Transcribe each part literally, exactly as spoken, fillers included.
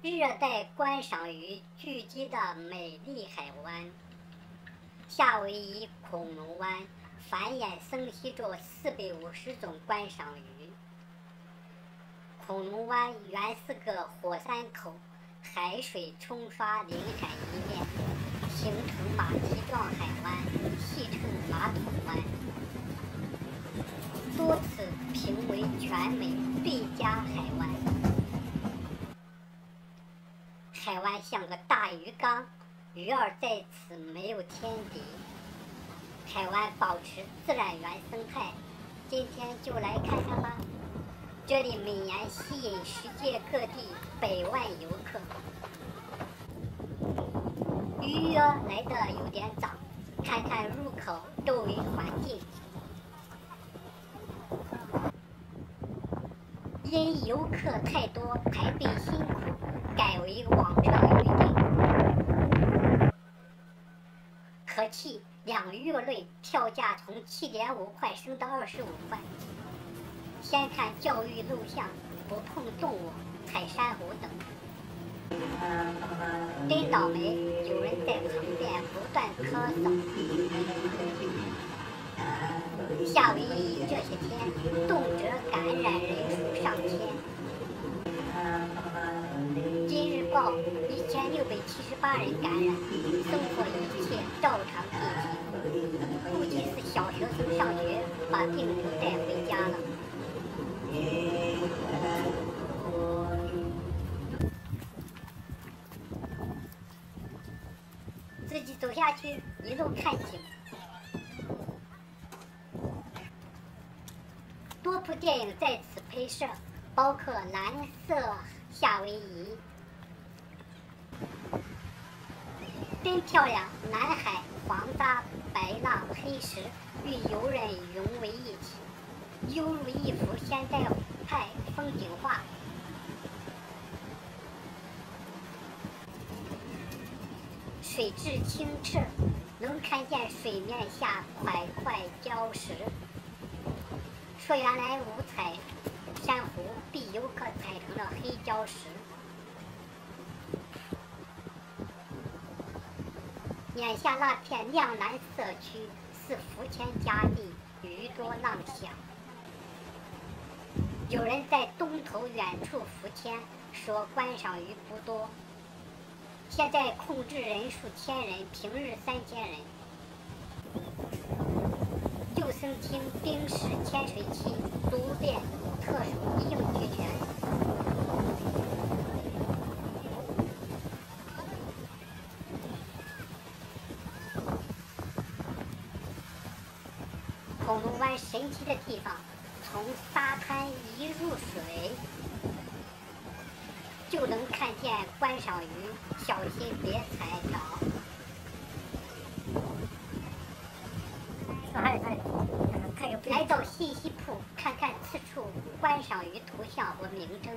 热带观赏鱼聚集的美丽海湾。夏威夷恐龙湾繁衍生息着四百五十种观赏鱼。恐龙湾原是个火山口，海水冲刷临海一面，形成马蹄状海湾，戏称马桶湾，多次评为全美最佳海湾。海湾像个大鱼缸，鱼儿在此没有天敌。海湾保持自然原生态，今天就来看看吧。这里每年吸引世界各地百万游客。预约来的有点早，看看入口周围环境。因游客太多，排队辛苦，改为网上预订。可气两月内票价从七点五块升到二十五块。先看教育录像，不碰动物、踩珊瑚等。真倒霉，有人在旁边不断咳嗽。夏威夷这些天动辄感染人数上千。今日报一千六百七十八人感染，生活一切照常进行。估计是小学生上学把病毒带回家了。自己走下去，一路看景。多部电影在此拍摄，包括《蓝色夏威夷》，真漂亮。南海、黄沙、白浪、黑石与游人融为一体，犹如一幅现代派风景画。水质清澈，能看见水面下块块礁石。说原来五彩珊瑚被游客踩成了黑礁石。眼下那片亮蓝色区是浮潜佳地，鱼多浪响。有人在东头远处浮潜，说观赏鱼不多。现在控制人数千人，平日三千人。救生艇、冰室、潜水器、毒电、特殊一应俱全。恐龙湾神奇的地方，从沙滩一入水，就能看见观赏鱼，小心别踩着。来到信息铺，看看此处观赏鱼图像和名称，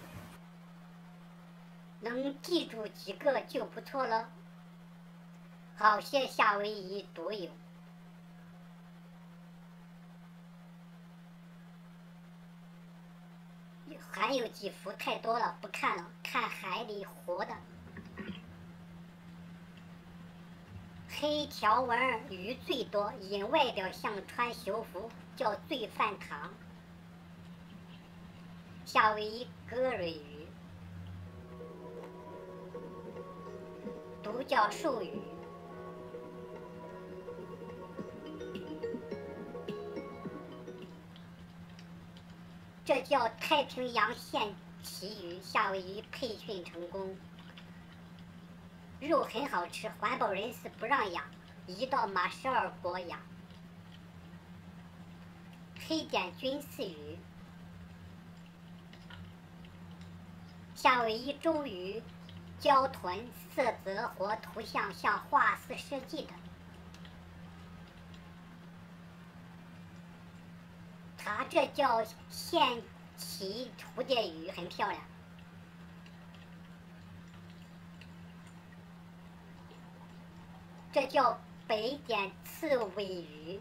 能记住几个就不错了。好些夏威夷独有。还有几幅太多了，不看了，看海里活的。黑条纹鱼最多，因外表像穿修服，叫罪犯糖。夏威夷格瑞鱼、独角兽鱼、这叫太平洋线旗鱼。夏威夷培训成功，肉很好吃，环保人士不让养，移到马绍尔国养。黑点军事鱼、夏威夷周鱼、礁豚色泽和图像像画室设计的。它这叫线旗蝴蝶鱼，很漂亮。这叫北点刺尾鱼。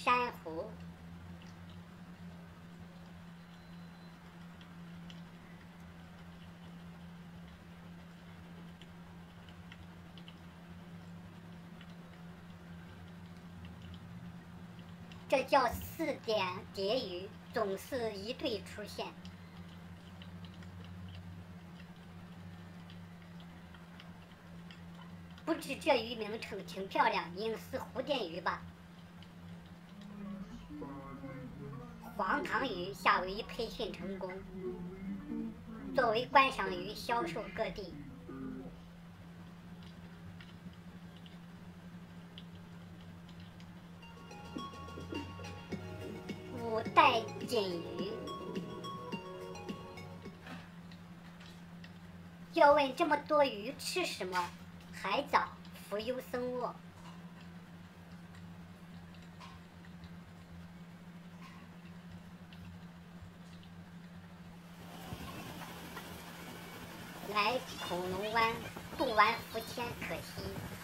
珊瑚。这叫四点蝶鱼，总是一对出现。不知这鱼名称挺漂亮，应是蝴蝶鱼吧？荒唐鱼夏威夷培训成功，作为观赏鱼销售各地。五代锦鱼，要问这么多鱼吃什么？海藻、浮游生物。来恐龙湾，不玩浮潜可惜。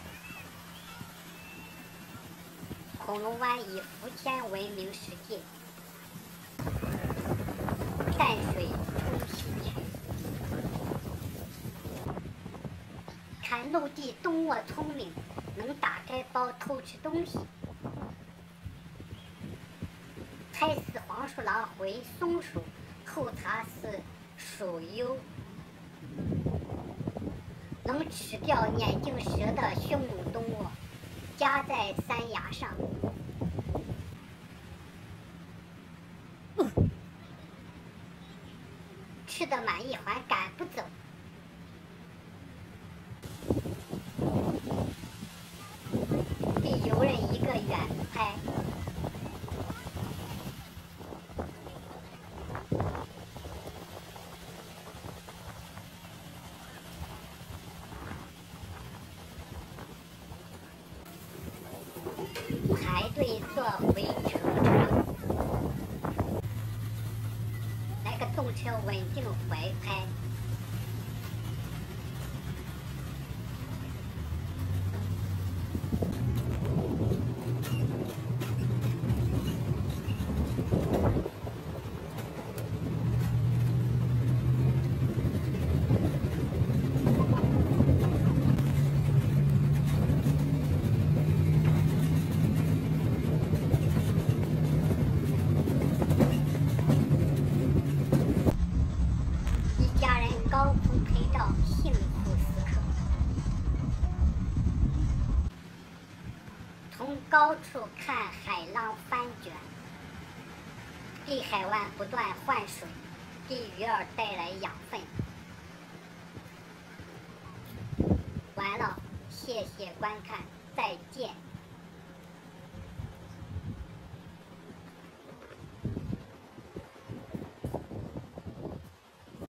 恐龙湾以浮潜闻名世界，淡水冲西区。看陆地动物聪明，能打开包偷吃东西。才是黄鼠狼回松鼠，后它是鼠幽。能吃掉眼镜蛇的凶猛动物，夹在山崖上。嗯、吃得满一环赶不走。给游人一个远拍。排队坐回程车，来个动车稳定怀拍。高空拍照，幸福时刻。从高处看海浪翻卷，给海湾不断换水，给鱼儿带来养分。完了，谢谢观看，再见。